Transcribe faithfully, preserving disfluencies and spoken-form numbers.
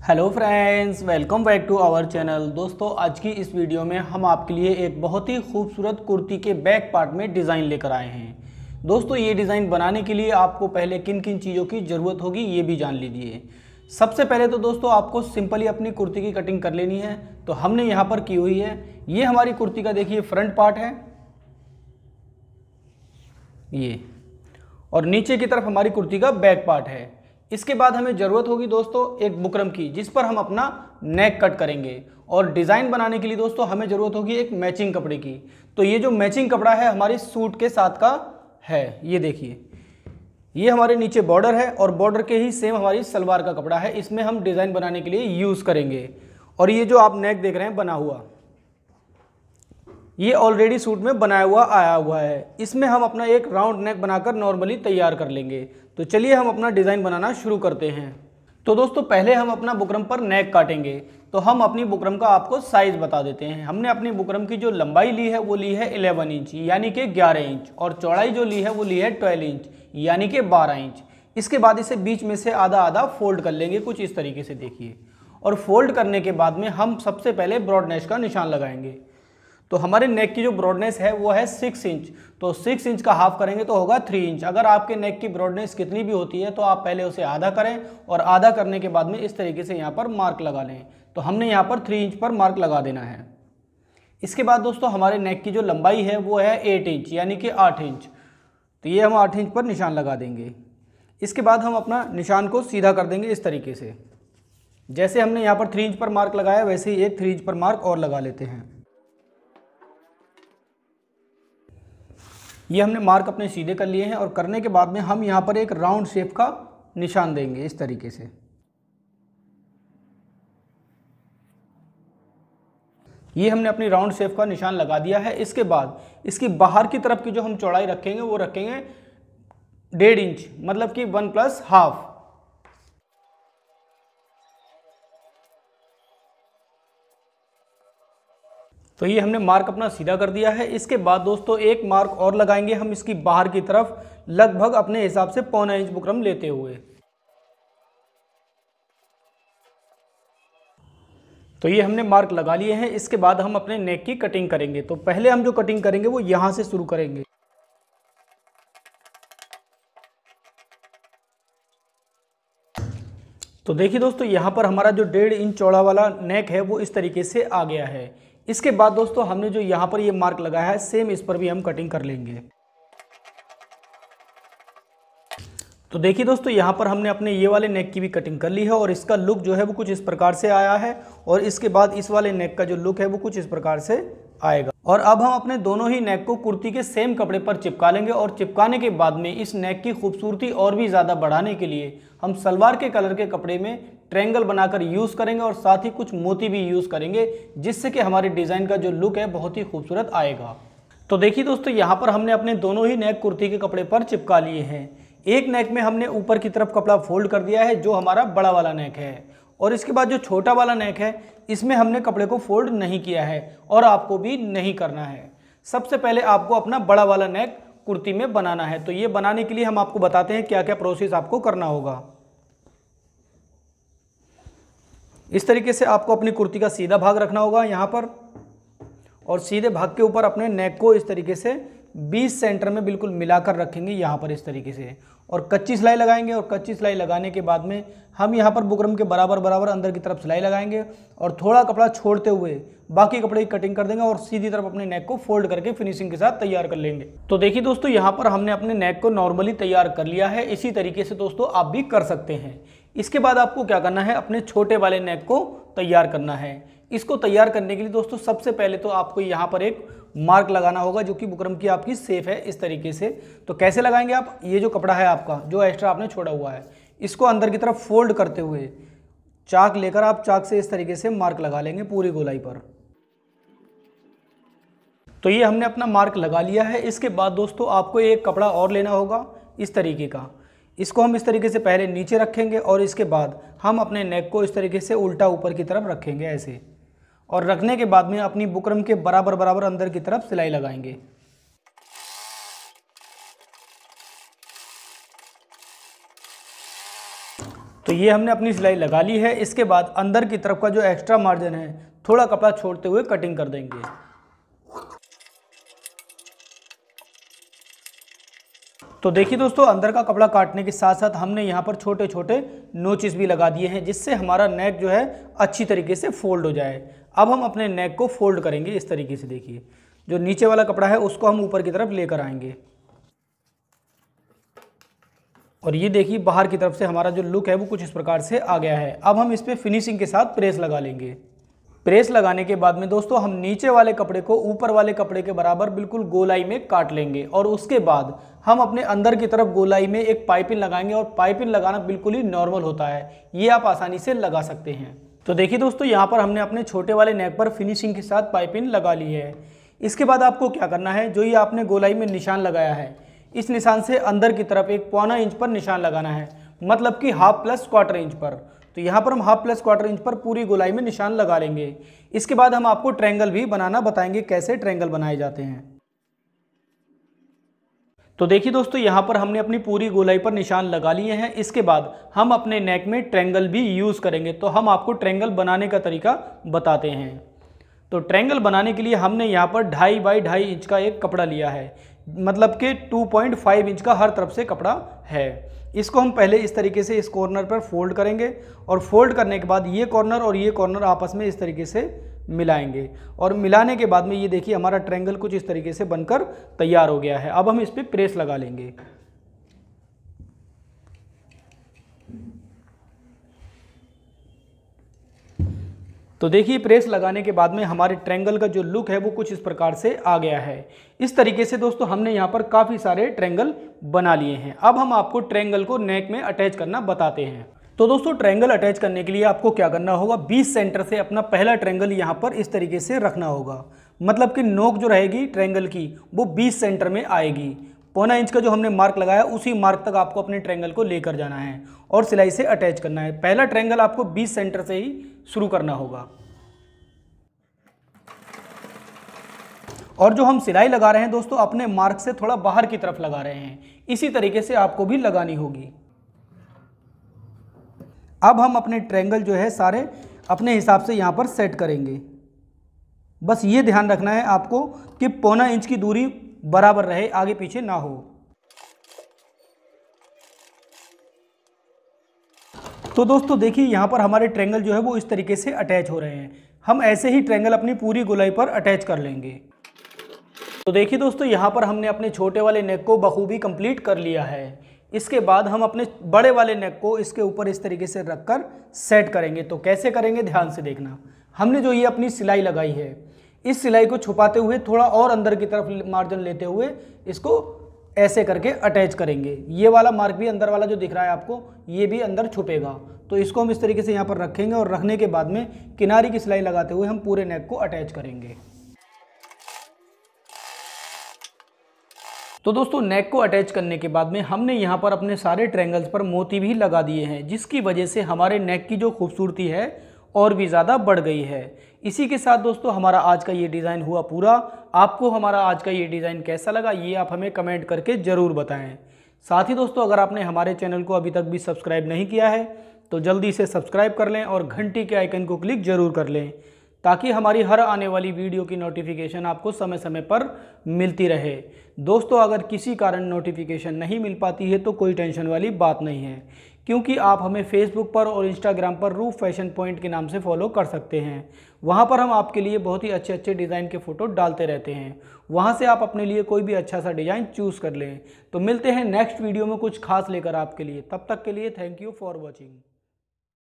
Hello friends, welcome back to our channel. दोस्तों, आज की इस वीडियो में हम आपके लिए एक बहुत ही खूबसूरत कुर्ती के बैक पार्ट में डिज़ाइन लेकर आए हैं। दोस्तों, ये डिज़ाइन बनाने के लिए आपको पहले किन किन चीज़ों की ज़रूरत होगी ये भी जान लीजिए। सबसे पहले तो दोस्तों आपको सिंपली अपनी कुर्ती की कटिंग कर लेनी है। तो हमने यहाँ पर की हुई है, ये हमारी कुर्ती का देखिए फ्रंट पार्ट है ये, और नीचे की तरफ हमारी कुर्ती का बैक पार्ट है। इसके बाद हमें ज़रूरत होगी दोस्तों एक बुकरम की, जिस पर हम अपना नेक कट करेंगे। और डिज़ाइन बनाने के लिए दोस्तों हमें ज़रूरत होगी एक मैचिंग कपड़े की। तो ये जो मैचिंग कपड़ा है हमारी सूट के साथ का है, ये देखिए, ये हमारे नीचे बॉर्डर है और बॉर्डर के ही सेम हमारी सलवार का कपड़ा है। इसमें हम डिज़ाइन बनाने के लिए यूज़ करेंगे। और ये जो आप नेक देख रहे हैं बना हुआ, ये ऑलरेडी सूट में बनाया हुआ आया हुआ है। इसमें हम अपना एक राउंड नेक बनाकर नॉर्मली तैयार कर लेंगे। तो चलिए हम अपना डिज़ाइन बनाना शुरू करते हैं। तो दोस्तों पहले हम अपना बुकरम पर नेक काटेंगे। तो हम अपनी बुकरम का आपको साइज़ बता देते हैं। हमने अपनी बुकरम की जो लंबाई ली है वो ली है ग्यारह इंच यानी कि ग्यारह इंच, और चौड़ाई जो ली है वो ली है बारह इंच यानी कि बारह इंच। इसके बाद इसे बीच में से आधा आधा फोल्ड कर लेंगे कुछ इस तरीके से, देखिए। और फोल्ड करने के बाद में हम सबसे पहले ब्रॉडनेस का निशान लगाएंगे। तो हमारे नेक की जो ब्रॉडनेस है वो है सिक्स इंच। तो सिक्स इंच का हाफ करेंगे तो होगा थ्री इंच। अगर आपके नेक की ब्रॉडनेस कितनी भी होती है तो आप पहले उसे आधा करें, और आधा करने के बाद में इस तरीके से यहाँ पर मार्क लगा लें। तो हमने यहाँ पर थ्री इंच पर मार्क लगा देना है। इसके बाद दोस्तों हमारे नेक की जो लंबाई है वो है एट इंच यानी कि आठ इंच। तो ये हम आठ इंच पर निशान लगा देंगे। इसके बाद हम अपना निशान को सीधा कर देंगे इस तरीके से। जैसे हमने यहाँ पर थ्री इंच पर मार्क लगाया वैसे ही एक थ्री इंच पर मार्क और लगा लेते हैं। ये हमने मार्क अपने सीधे कर लिए हैं, और करने के बाद में हम यहाँ पर एक राउंड शेप का निशान देंगे इस तरीके से। ये हमने अपनी राउंड शेप का निशान लगा दिया है। इसके बाद इसकी बाहर की तरफ की जो हम चौड़ाई रखेंगे वो रखेंगे डेढ़ इंच, मतलब कि वन प्लस हाफ। तो ये हमने मार्क अपना सीधा कर दिया है। इसके बाद दोस्तों एक मार्क और लगाएंगे हम इसकी बाहर की तरफ, लगभग अपने हिसाब से पौना इंच बुकरम लेते हुए। तो ये हमने मार्क लगा लिए हैं। इसके बाद हम अपने नेक की कटिंग करेंगे। तो पहले हम जो कटिंग करेंगे वो यहां से शुरू करेंगे। तो देखिए दोस्तों, यहाँ पर हमारा जो डेढ़ इंच चौड़ा वाला नेक है वो इस तरीके से आ गया है। इसके बाद दोस्तों हमने जो यहाँ पर ये मार्क लगाया है सेम इस पर भी हम कटिंग कर लेंगे। तो देखिए दोस्तों, यहाँ पर हमने अपने ये वाले नेक की भी कटिंग कर ली है, और इसका लुक जो है वो कुछ इस प्रकार से आया है। और इसके बाद इस वाले नेक का जो लुक है वो कुछ इस प्रकार से आएगा। और अब हम अपने दोनों ही नेक को कुर्ती के सेम कपड़े पर चिपका लेंगे। और चिपकाने के बाद में इस नेक की खूबसूरती और भी ज़्यादा बढ़ाने के लिए हम सलवार के कलर के कपड़े में ट्रायंगल बनाकर यूज़ करेंगे, और साथ ही कुछ मोती भी यूज़ करेंगे, जिससे कि हमारे डिज़ाइन का जो लुक है बहुत ही खूबसूरत आएगा। तो देखिए दोस्तों, यहाँ पर हमने अपने दोनों ही नेक कुर्ती के कपड़े पर चिपका लिए हैं। एक नेक में हमने ऊपर की तरफ कपड़ा फोल्ड कर दिया है जो हमारा बड़ा वाला नेक है, और इसके बाद जो छोटा वाला नेक है इसमें हमने कपड़े को फोल्ड नहीं किया है, और आपको भी नहीं करना है। सबसे पहले आपको अपना बड़ा वाला नेक कुर्ती में बनाना है। तो ये बनाने के लिए हम आपको बताते हैं क्या क्या प्रोसेस आपको करना होगा। इस तरीके से आपको अपनी कुर्ती का सीधा भाग रखना होगा यहाँ पर, और सीधे भाग के ऊपर अपने नेक को इस तरीके से बीस सेंटर में बिल्कुल मिलाकर रखेंगे यहाँ पर इस तरीके से, और कच्ची सिलाई लगाएंगे। और कच्ची सिलाई लगाने के बाद में हम यहाँ पर बुकरम के बराबर बराबर अंदर की तरफ सिलाई लगाएंगे, और थोड़ा कपड़ा छोड़ते हुए बाकी कपड़े की कटिंग कर देंगे, और सीधी तरफ अपने नेक को फोल्ड करके फिनिशिंग के साथ तैयार कर लेंगे। तो देखिए दोस्तों, यहाँ पर हमने अपने नेक को नॉर्मली तैयार कर लिया है। इसी तरीके से दोस्तों आप भी कर सकते हैं। इसके बाद आपको क्या करना है, अपने छोटे वाले नेक को तैयार करना है। इसको तैयार करने के लिए दोस्तों सबसे पहले तो आपको यहाँ पर एक मार्क लगाना होगा जो कि बुकरम की आपकी सेफ है इस तरीके से। तो कैसे लगाएंगे आप, ये जो कपड़ा है आपका जो एक्स्ट्रा आपने छोड़ा हुआ है, इसको अंदर की तरफ फोल्ड करते हुए चाक लेकर आप चाक से इस तरीके से मार्क लगा लेंगे पूरी गोलाई पर। तो ये हमने अपना मार्क लगा लिया है। इसके बाद दोस्तों आपको एक कपड़ा और लेना होगा इस तरीके का। इसको हम इस तरीके से पहले नीचे रखेंगे, और इसके बाद हम अपने नेक को इस तरीके से उल्टा ऊपर की तरफ रखेंगे ऐसे, और रखने के बाद में अपनी बुकरम के बराबर बराबर अंदर की तरफ सिलाई लगाएंगे। तो ये हमने अपनी सिलाई लगा ली है। इसके बाद अंदर की तरफ का जो एक्स्ट्रा मार्जिन है थोड़ा कपड़ा छोड़ते हुए कटिंग कर देंगे। तो देखिए दोस्तों, अंदर का कपड़ा काटने के साथ साथ हमने यहाँ पर छोटे छोटे नोचेस भी लगा दिए हैं, जिससे हमारा नेक जो है अच्छी तरीके से फोल्ड हो जाए। अब हम अपने नेक को फोल्ड करेंगे इस तरीके से। देखिए, जो नीचे वाला कपड़ा है उसको हम ऊपर की तरफ लेकर आएंगे और ये देखिए बाहर की तरफ से हमारा जो लुक है वो कुछ इस प्रकार से आ गया है। अब हम इस पर फिनिशिंग के साथ प्रेस लगा लेंगे। प्रेस लगाने के बाद में दोस्तों हम नीचे वाले कपड़े को ऊपर वाले कपड़े के बराबर बिल्कुल गोलाई में काट लेंगे और उसके बाद हम अपने अंदर की तरफ गोलाई में एक पाइपिंग लगाएंगे। और पाइपिंग लगाना बिल्कुल ही नॉर्मल होता है, ये आप आसानी से लगा सकते हैं। तो देखिए दोस्तों, यहाँ पर हमने अपने छोटे वाले नेक पर फिनिशिंग के साथ पाइपिंग लगा ली है। इसके बाद आपको क्या करना है, जो ये आपने गोलाई में निशान लगाया है इस निशान से अंदर की तरफ एक पौना इंच पर निशान लगाना है, मतलब कि हाफ प्लस क्वार्टर इंच पर। तो यहाँ पर हम हाफ प्लस क्वार्टर इंच पर पूरी गोलाई में निशान लगा लेंगे। इसके बाद हम आपको ट्रायंगल भी बनाना बताएंगे, कैसे ट्रायंगल बनाए जाते हैं। तो देखिए दोस्तों, यहाँ पर हमने अपनी पूरी गोलाई पर निशान लगा लिए हैं। इसके बाद हम अपने नेक में ट्रायंगल भी यूज़ करेंगे। तो हम आपको ट्रायंगल बनाने का तरीका बताते हैं। तो ट्रायंगल बनाने के लिए हमने यहाँ पर ढाई बाई ढाई इंच का एक कपड़ा लिया है, मतलब कि टू पॉइंट फाइव इंच का हर तरफ से कपड़ा है। इसको हम पहले इस तरीके से इस कॉर्नर पर फोल्ड करेंगे और फोल्ड करने के बाद ये कॉर्नर और ये कॉर्नर आपस में इस तरीके से मिलाएंगे और मिलाने के बाद में ये देखिए हमारा ट्रायंगल कुछ इस तरीके से बनकर तैयार हो गया है। अब हम इस पर प्रेस लगा लेंगे। तो देखिए, प्रेस लगाने के बाद में हमारे ट्रायंगल का जो लुक है वो कुछ इस प्रकार से आ गया है। इस तरीके से दोस्तों हमने यहाँ पर काफ़ी सारे ट्रायंगल बना लिए हैं। अब हम आपको ट्रायंगल को नेक में अटैच करना बताते हैं। तो दोस्तों, ट्रायंगल अटैच करने के लिए आपको क्या करना होगा, बीस सेंटर से अपना पहला ट्रायंगल यहाँ पर इस तरीके से रखना होगा, मतलब कि नोक जो रहेगी ट्रायंगल की वो बीस सेंटर में आएगी। पौना इंच का जो हमने मार्क लगाया उसी मार्क तक आपको अपने ट्रायंगल को लेकर जाना है और सिलाई से अटैच करना है। पहला ट्रायंगल आपको बीस सेंटर से ही शुरू करना होगा। और जो हम सिलाई लगा रहे हैं दोस्तों, अपने मार्क से थोड़ा बाहर की तरफ लगा रहे हैं। इसी तरीके से आपको भी लगानी होगी। अब हम अपने ट्रायंगल जो है सारे अपने हिसाब से यहाँ पर सेट करेंगे। बस ये ध्यान रखना है आपको कि पौना इंच की दूरी बराबर रहे, आगे पीछे ना हो। तो दोस्तों देखिए, यहाँ पर हमारे ट्रायंगल जो है वो इस तरीके से अटैच हो रहे हैं। हम ऐसे ही ट्रायंगल अपनी पूरी गोलाई पर अटैच कर लेंगे। तो देखिए दोस्तों, यहाँ पर हमने अपने छोटे वाले नेक को बखूबी कंप्लीट कर लिया है। इसके बाद हम अपने बड़े वाले नेक को इसके ऊपर इस तरीके से रखकर सेट करेंगे। तो कैसे करेंगे, ध्यान से देखना। हमने जो ये अपनी सिलाई लगाई है, इस सिलाई को छुपाते हुए थोड़ा और अंदर की तरफ मार्जिन लेते हुए इसको ऐसे करके अटैच करेंगे। ये वाला मार्क भी अंदर वाला जो दिख रहा है आपको, ये भी अंदर छुपेगा। तो इसको हम इस तरीके से यहाँ पर रखेंगे और रखने के बाद में किनारे की सिलाई लगाते हुए हम पूरे नेक को अटैच करेंगे। तो दोस्तों, नेक को अटैच करने के बाद में हमने यहाँ पर अपने सारे ट्रायंगल्स पर मोती भी लगा दिए हैं, जिसकी वजह से हमारे नेक की जो खूबसूरती है और भी ज़्यादा बढ़ गई है। इसी के साथ दोस्तों हमारा आज का ये डिज़ाइन हुआ पूरा। आपको हमारा आज का ये डिज़ाइन कैसा लगा, ये आप हमें कमेंट करके ज़रूर बताएं। साथ ही दोस्तों, अगर आपने हमारे चैनल को अभी तक भी सब्सक्राइब नहीं किया है तो जल्दी से सब्सक्राइब कर लें और घंटी के आइकन को क्लिक ज़रूर कर लें, ताकि हमारी हर आने वाली वीडियो की नोटिफिकेशन आपको समय समय पर मिलती रहे। दोस्तों, अगर किसी कारण नोटिफिकेशन नहीं मिल पाती है तो कोई टेंशन वाली बात नहीं है, क्योंकि आप हमें फेसबुक पर और इंस्टाग्राम पर रूफ फैशन पॉइंट के नाम से फॉलो कर सकते हैं। वहां पर हम आपके लिए बहुत ही अच्छे अच्छे डिज़ाइन के फ़ोटो डालते रहते हैं। वहां से आप अपने लिए कोई भी अच्छा सा डिज़ाइन चूज़ कर लें। तो मिलते हैं नेक्स्ट वीडियो में कुछ खास लेकर आपके लिए। तब तक के लिए थैंक यू फॉर वॉचिंग।